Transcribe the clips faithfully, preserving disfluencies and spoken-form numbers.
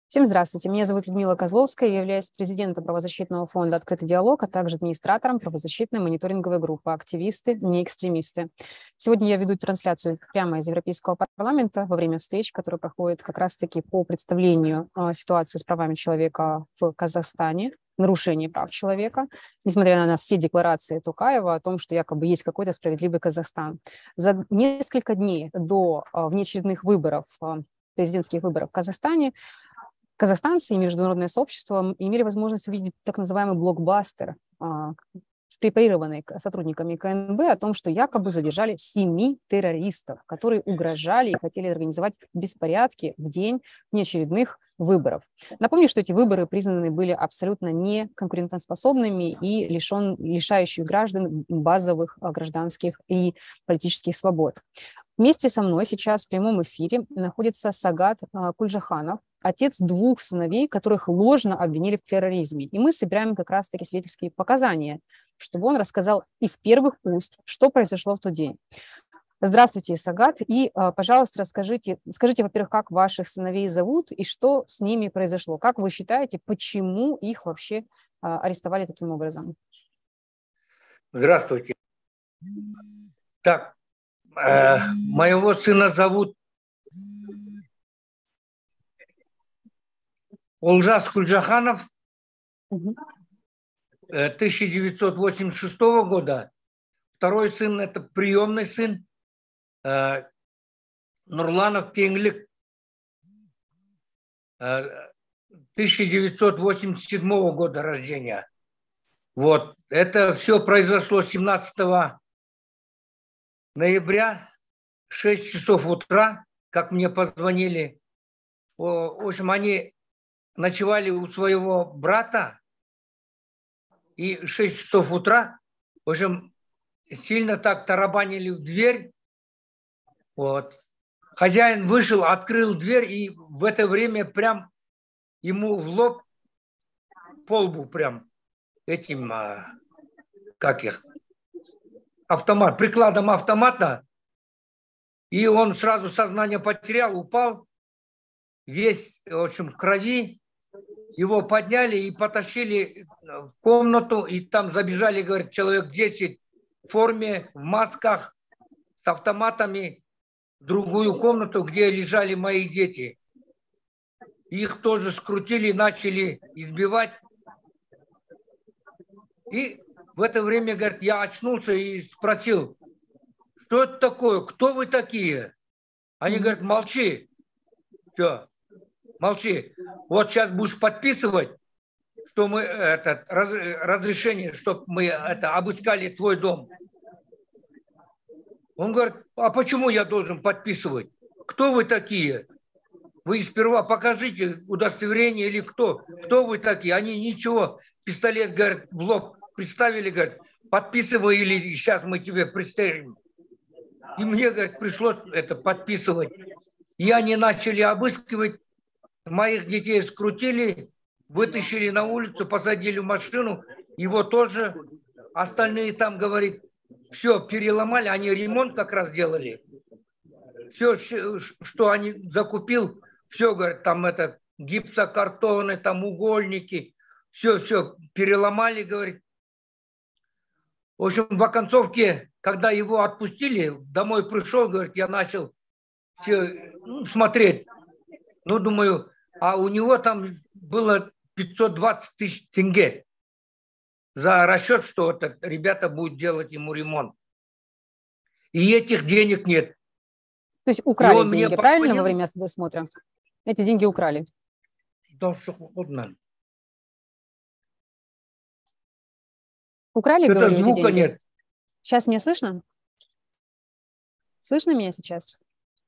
Всем здравствуйте. Меня зовут Людмила Козловская. Я являюсь президентом правозащитного фонда «Открытый диалог», а также администратором правозащитной мониторинговой группы «Активисты, не экстремисты». Сегодня я веду трансляцию прямо из Европейского парламента во время встреч, которые проходят как раз-таки по представлению э, ситуации с правами человека в Казахстане, нарушение прав человека, несмотря на все декларации Токаева о том, что якобы есть какой-то справедливый Казахстан. За несколько дней до э, внеочередных выборов, э, президентских выборов в Казахстане, казахстанцы и международное сообщество имели возможность увидеть так называемый блокбастер, а, скрепарированный сотрудниками КНБ, о том, что якобы задержали семи террористов, которые угрожали и хотели организовать беспорядки в день внеочередных выборов. Напомню, что эти выборы признаны были абсолютно неконкурентоспособными и лишен, лишающими граждан базовых гражданских и политических свобод. Вместе со мной сейчас в прямом эфире находится Сагат Кульжаханов, отец двух сыновей, которых ложно обвинили в терроризме. И мы собираем как раз-таки свидетельские показания, чтобы он рассказал из первых уст, что произошло в тот день. Здравствуйте, Сагат. И, пожалуйста, расскажите, скажите, во-первых, как ваших сыновей зовут и что с ними произошло? Как вы считаете, почему их вообще арестовали таким образом? Здравствуйте. Так, э, моего сына зовут Олжас Кульжаханов, угу. тысяча девятьсот восемьдесят шестого года. Второй сын – это приемный сын, э, Нурланов Тенглик, э, тысяча девятьсот восемьдесят седьмого года рождения. Вот, это все произошло семнадцатого ноября, шесть часов утра, как мне позвонили. В общем, они ночевали у своего брата, и шесть часов утра, в общем, сильно так тарабанили в дверь. Вот. Хозяин вышел, открыл дверь, и в это время прям ему в лоб, по лбу прям этим, как их, автомат, прикладом автомата, и он сразу сознание потерял, упал, весь, в общем, в крови. Его подняли и потащили в комнату, и там забежали, говорит, человек десять в форме, в масках, с автоматами, в другую комнату, где лежали мои дети. Их тоже скрутили, начали избивать. И в это время, говорит, я очнулся и спросил, что это такое, кто вы такие? Они говорят, молчи. Все. Молчи. Вот сейчас будешь подписывать, что мы это раз, разрешение, чтобы мы это обыскали твой дом. Он говорит, а почему я должен подписывать? Кто вы такие? Вы сперва покажите удостоверение или кто? Кто вы такие? Они ничего. Пистолет, говорит, в лоб приставили, говорит, подписывай или сейчас мы тебе пристрелим. И мне, говорит, пришлось это подписывать. И они начали обыскивать. Моих детей скрутили, вытащили на улицу, посадили в машину. Его тоже. Остальные там, говорит, все переломали. Они ремонт как раз делали. Все, что они закупил, все, говорит, там это гипсокартоны, там угольники. Все, все переломали, говорит. В общем, в оконцовке, когда его отпустили, домой пришел, говорит, я начал все, ну, смотреть. Ну, думаю, а у него там было пятьсот двадцать тысяч тенге за расчет, что это ребята будут делать ему ремонт. И этих денег нет. То есть украли деньги, правильно, во время досмотра? Эти деньги украли? Да, что угодно. Украли, это говорю, звука эти деньги? Нет. Сейчас меня слышно? Слышно меня сейчас?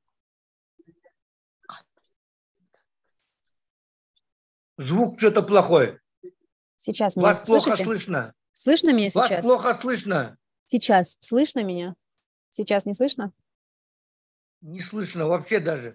Звук что-то плохой. Сейчас меня Вас слышите? плохо слышно. Слышно меня сейчас? Вас плохо слышно. Сейчас слышно меня? Сейчас не слышно? Не слышно вообще даже.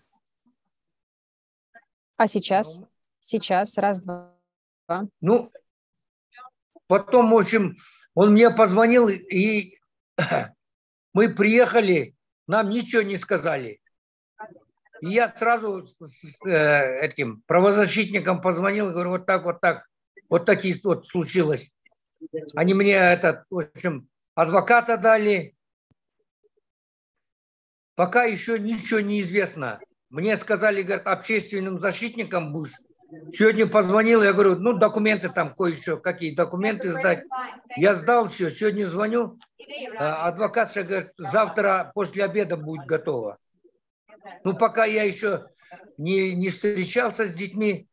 А сейчас? Ну, сейчас. Раз, два. Ну, потом, в общем, он мне позвонил, и мы приехали, нам ничего не сказали. И я сразу с э, этим правозащитникам позвонил, говорю, вот так, вот так, вот такие вот случилось. Они мне этот, в общем, адвоката дали. Пока еще ничего не известно. Мне сказали, говорят, общественным защитником будешь. Сегодня позвонил, я говорю, ну, документы там кое-что, какие документы сдать. Я сдал все, сегодня звоню, адвокатша говорит, завтра после обеда будет готово. Ну, пока я еще не, не встречался с детьми.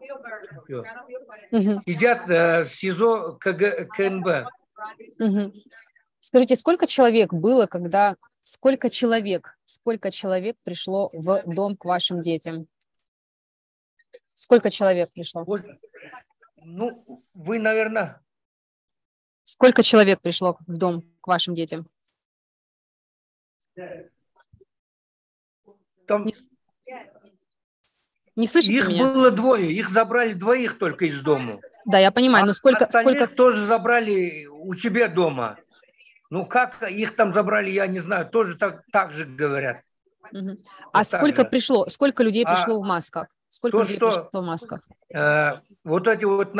Угу. Сидят э, в СИЗО КГ, КНБ. Угу. Скажите, сколько человек было, когда... Сколько человек, сколько человек пришло в дом к вашим детям? Сколько человек пришло? Ну, вы, наверное... Сколько человек пришло в дом к вашим детям? Там... Не, не слышите их меня? Было двое, их забрали двоих только из дома. Да, я понимаю, а но сколько... Остальных сколько... тоже забрали у себя дома. Ну, как их там забрали, я не знаю, тоже так, так же говорят. Угу. Вот а сколько же. пришло, сколько людей а пришло в масках? Сколько то, людей что, пришло в масках? Э, вот эти вот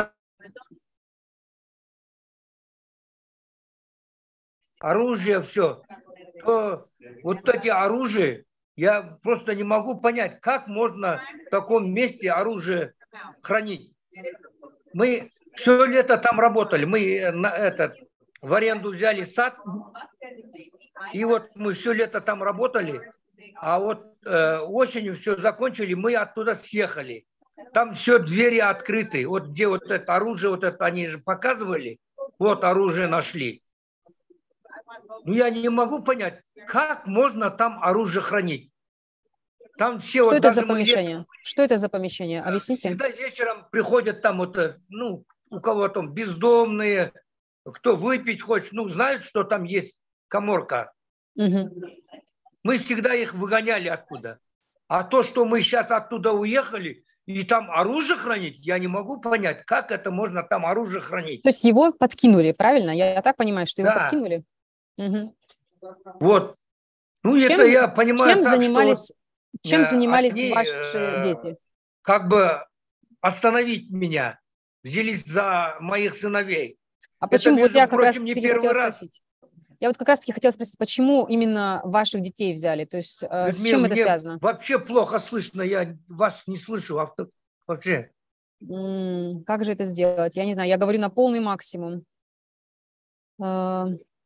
оружие, все. То, вот эти оружия, я просто не могу понять, как можно в таком месте оружие хранить. Мы все лето там работали, мы на этот, в аренду взяли сад, и вот мы все лето там работали, а вот э, осенью все закончили, мы оттуда съехали. Там все двери открыты, вот где вот это оружие, вот это они же показывали, вот оружие нашли. Ну я не могу понять, как можно там оружие хранить. Там все Что вот это даже за помещение? Летом, Что это за помещение? Объясните. Всегда вечером приходят там вот, ну, у кого там бездомные, кто выпить хочет, ну, знают, что там есть каморка. Угу. Мы всегда их выгоняли оттуда. А то, что мы сейчас оттуда уехали, и там оружие хранить, я не могу понять, как это можно там оружие хранить. То есть его подкинули, правильно? Я, я так понимаю, что его да. подкинули? Угу. Вот. Ну, чем, это я понимаю чем так, занимались, что вот, чем занимались они, ваши э, дети? Как бы остановить меня. Взялись за моих сыновей. А почему? Это, между вот я как прочим, раз не таки первый хотела раз. спросить. Я вот как раз-таки хотела спросить, почему именно ваших детей взяли? То есть э, Людмила, с чем это мне связано? вообще плохо слышно, я вас не слышу авто... вообще. М-м, как же это сделать? Я не знаю, я говорю на полный максимум. Э,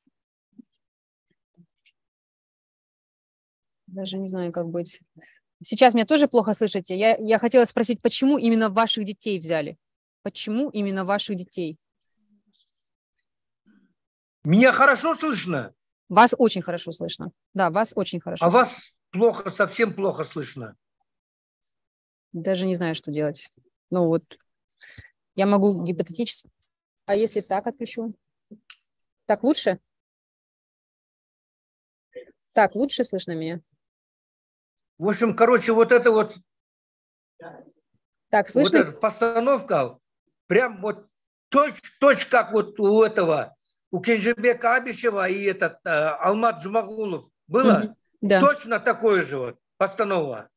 даже не знаю, как быть. Сейчас меня тоже плохо слышите. Я, я хотела спросить, почему именно ваших детей взяли? Почему именно ваших детей? Меня хорошо слышно? Вас очень хорошо слышно. Да, вас очень хорошо а слышно. вас плохо, совсем плохо слышно. Даже не знаю, что делать. Ну вот, я могу гипотетически. А если так отключу? Так лучше? Так, лучше слышно меня? В общем, короче, вот это вот, так, слышно? вот эта постановка, прям вот точь, точь как вот у этого, у Кенжебека Абишева и этот э, Алмат Джумагулов было, угу, да. точно такое же вот постанова.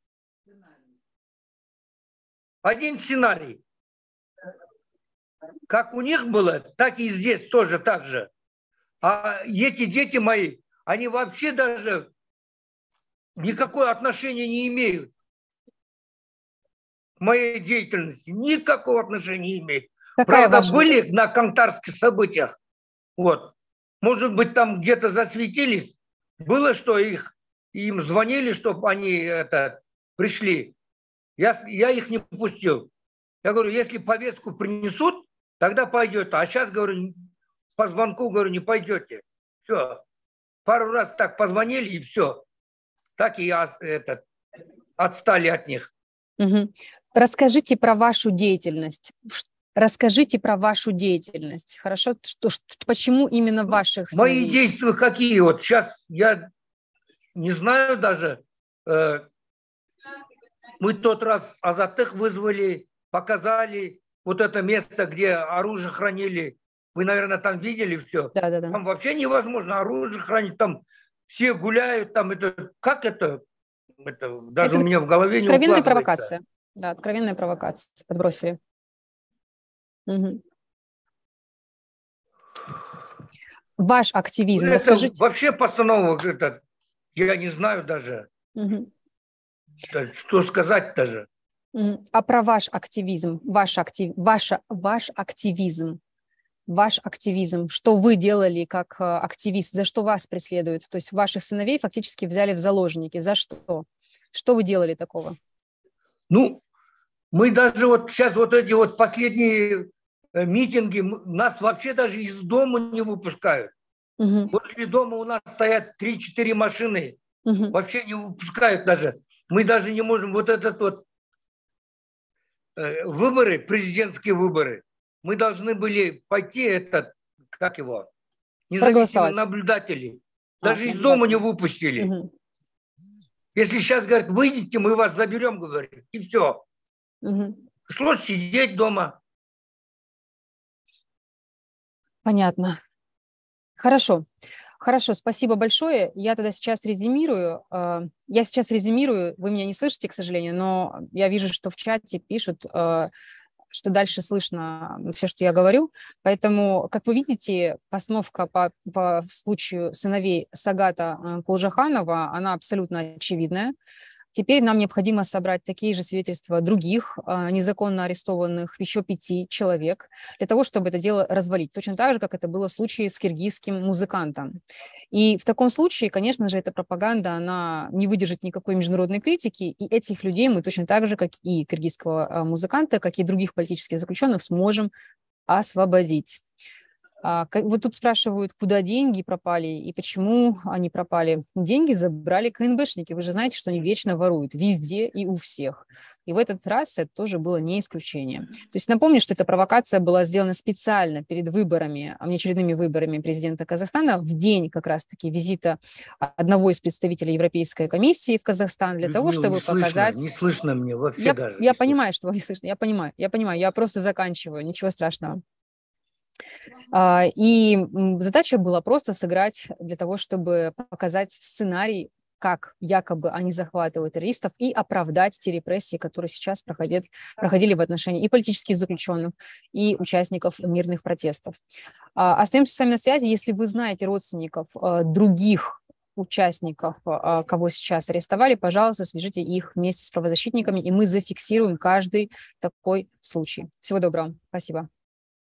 Один сценарий. Как у них было, так и здесь тоже так же. А эти дети мои, они вообще даже никакое отношения не имеют к моей деятельности. Никакого отношения не имеют. Какая Правда, ваша... были на кантарских событиях. Вот. Может быть, там где-то засветились. Было, что их, им звонили, чтобы они это, пришли. Я, я их не пустил. Я говорю, если повестку принесут, тогда пойдет. А сейчас, говорю, по звонку, говорю, не пойдете. Все. Пару раз так позвонили, и все. Так и я этот, отстали от них. Угу. Расскажите про вашу деятельность. Расскажите про вашу деятельность. Хорошо? Что, что, почему именно ваших Мои сыновей? действия какие? Вот сейчас я не знаю даже. Э, мы тот раз Азатых вызвали, показали вот это место, где оружие хранили. Вы, наверное, там видели все. Да, да, да. Там вообще невозможно оружие хранить. Там все гуляют. Там это, как это? это даже Это у меня в голове не откровенная укладывается. провокация. Да, откровенная провокация. Подбросили. Угу. Ваш активизм, Это расскажите. вообще постанова, это, я не знаю даже, Угу. что сказать даже. Угу. А про ваш активизм, ваш, актив, ваша, ваш активизм, ваш активизм, что вы делали как активист, за что вас преследуют? То есть ваших сыновей фактически взяли в заложники. За что? Что вы делали такого? Ну, мы даже вот сейчас вот эти вот последние митинги, нас вообще даже из дома не выпускают. Угу. Возле дома у нас стоят три-четыре машины, угу. Вообще не выпускают даже. Мы даже не можем вот этот вот э, выборы, президентские выборы, мы должны были пойти, этот, как его, независимые наблюдатели. Даже а, из дома не выпустили. Угу. Если сейчас говорят, выйдите, мы вас заберем, говорят, и все. Угу. Пришлось сидеть дома. Понятно. Хорошо. Хорошо, спасибо большое. Я тогда сейчас резюмирую. Я сейчас резюмирую, вы меня не слышите, к сожалению, но я вижу, что в чате пишут, что дальше слышно все, что я говорю. Поэтому, как вы видите, постановка по, по случаю сыновей Сагата Кулжаханова, она абсолютно очевидная. Теперь нам необходимо собрать такие же свидетельства других а, незаконно арестованных, еще пяти человек, для того, чтобы это дело развалить. Точно так же, как это было в случае с киргизским музыкантом. И в таком случае, конечно же, эта пропаганда, она не выдержит никакой международной критики, и этих людей мы точно так же, как и киргизского музыканта, как и других политических заключенных, сможем освободить. Вот тут спрашивают, куда деньги пропали и почему они пропали. Деньги забрали КНБшники. Вы же знаете, что они вечно воруют везде и у всех. И в этот раз это тоже было не исключение. То есть напомню, что эта провокация была сделана специально перед выборами, внеочередными выборами президента Казахстана в день как раз-таки визита одного из представителей Европейской комиссии в Казахстан для Людмила, того, чтобы не слышно, показать... Не слышно мне вообще я, даже. Я понимаю, что вам не слышно. Я понимаю, я понимаю. Я просто заканчиваю. Ничего страшного. И задача была просто сыграть для того, чтобы показать сценарий, как якобы они захватывают террористов, и оправдать те репрессии, которые сейчас проходят, проходили в отношении и политических заключенных, и участников мирных протестов. Остаемся с вами на связи. Если вы знаете родственников других участников, кого сейчас арестовали, пожалуйста, свяжите их вместе с правозащитниками, и мы зафиксируем каждый такой случай. Всего доброго. Спасибо.